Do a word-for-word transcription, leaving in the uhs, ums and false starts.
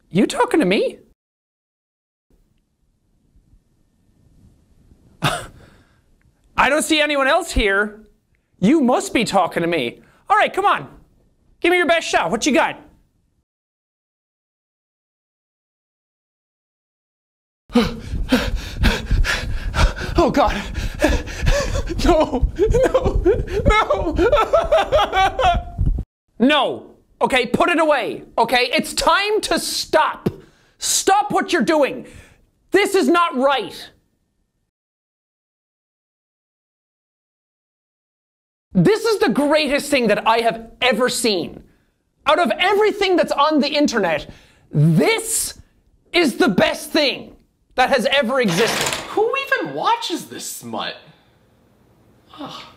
You talking to me? I don't see anyone else here. You must be talking to me. All right, come on. Give me your best shot. What you got? Oh, God. No, no, no. No. Okay, put it away. Okay, it's time to stop. Stop what you're doing. This is not right. This is the greatest thing that I have ever seen. Out of everything that's on the internet, this is the best thing that has ever existed. Who even watches this smut? Ugh.